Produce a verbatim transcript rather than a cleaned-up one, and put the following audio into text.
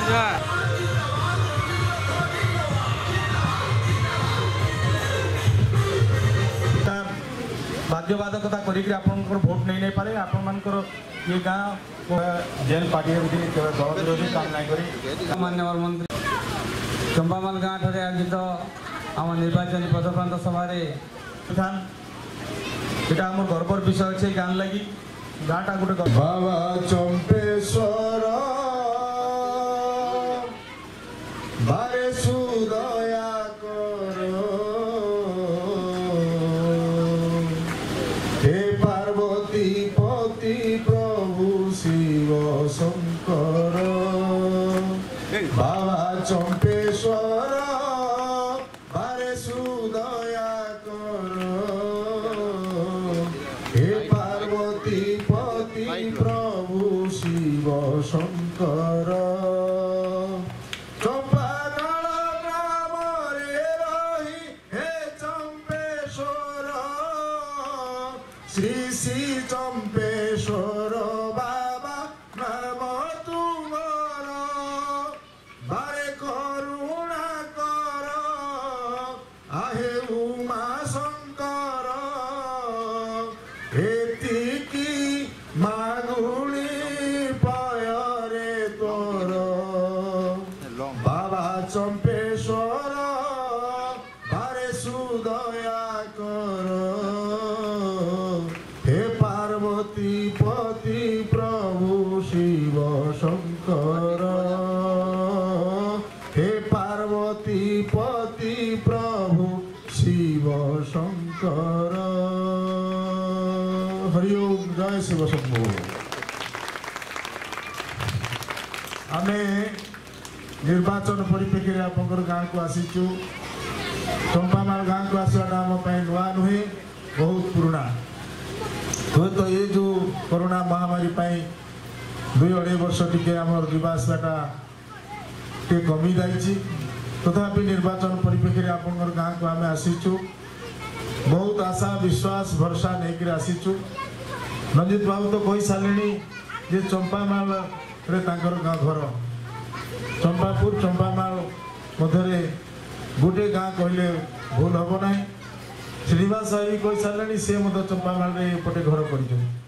बाध्यबाधकता करिक भोट नहीं नहीं पारे आपंकर ये गाँ जेल पार्टी दल विरोधी काम नहीं करी माननीय मंत्री चंपामाल गाँव ठारे आयोजित आम निर्वाचन पदप्रांत सभा यहाँ आम गर्वर विषय अच्छे गाँ लगी गाँटा गोटे बाबा चंपेश्वर बारे सुदया करो हे पार्वती पति प्रभु शिव शंकर बाबा चंपेश्वर बारे सुदया करो हे पार्वती पति प्रभु शिव शंकर चंपाकल ग्राम रे रही हे चंपेश्वर श्री श्री चंपेश्वर बाबा नाम तुमर बारे करुणा कर आहे उमा शंकर एतिकी मागुणी पयरे तोर बाबा चंपेश्वर बारे सुदया कर हे पार्वती पति प्रभु शिव शंकर हे पार्वती पति प्रभु शिव शंकर हरिओम जय शिव शंभु। आम निर्वाचन परिप्रेक्षी में आप गाँव को आसीचु चंपामाल गाँव को आसवाटा आम नुआ नुहे बहुत पुराना हुए तो ये जो कोरोना महामारी दुई अढ़ाई वर्ष टी आम जीवा आसवाटा टे कमी जाइए तथापि निर्वाचन परिप्रेक्षी में आप गाँव को आम आसीचु बहुत आशा विश्वास भरसा नहीं आसीचु रंजित बाबू तो कही सारे जे चंपामाल रे तांकर गाँ घर चंपापुर चंपामाल मध्य गोटे गाँ कहले भूल हम ना श्रीनिवास भाई कही सारे सी चंपामाल रे पटे घर कर